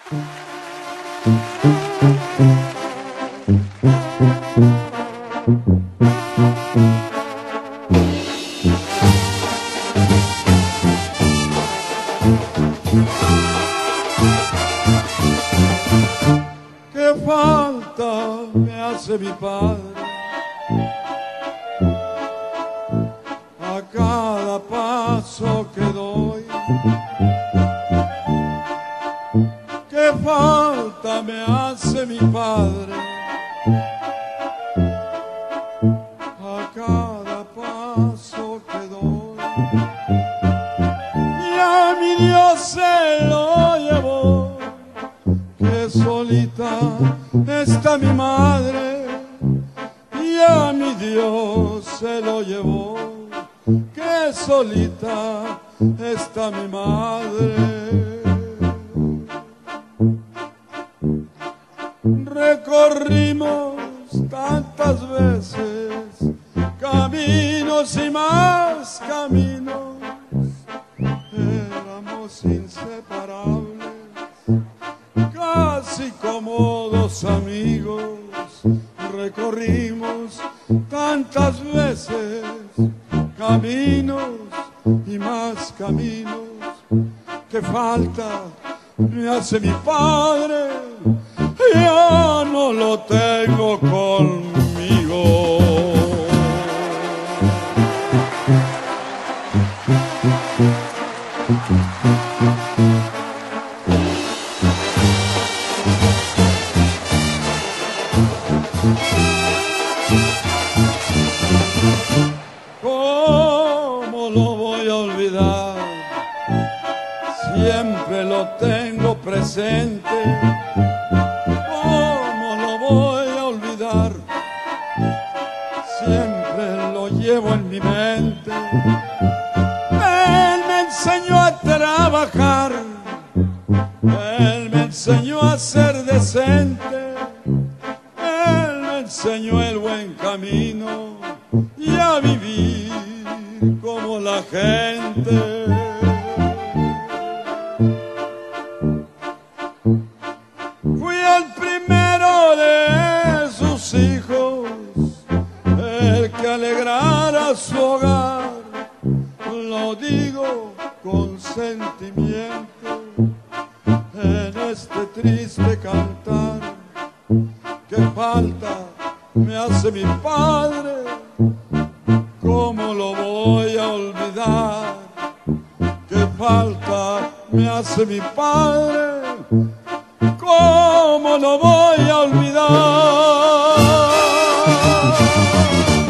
Qué falta me hace mi padre a cada paso que doy. Qué falta me hace mi padre a cada paso que doy. Y a mi Dios se lo llevó, que solita está mi madre. Y a mi Dios se lo llevó, que solita está mi madre. Recorrimos tantas veces caminos y más caminos, éramos inseparables, casi como dos amigos. Recorrimos tantas veces caminos y más caminos. Que falta me hace mi padre, ya no lo tengo conmigo. ¿Cómo lo voy a olvidar? Siempre lo tengo presente. ¿Cómo lo voy a olvidar? Siempre lo llevo en mi mente. Él me enseñó a trabajar, él me enseñó a ser decente, él me enseñó el buen camino y a vivir como la gente. Fui el primero de sus hijos, el que alegrara su hogar. Lo digo con sentimiento en este triste cantar. Qué falta me hace mi padre, ¿cómo lo voy a olvidar? Qué falta me hace mi padre, ¿cómo lo voy a olvidar?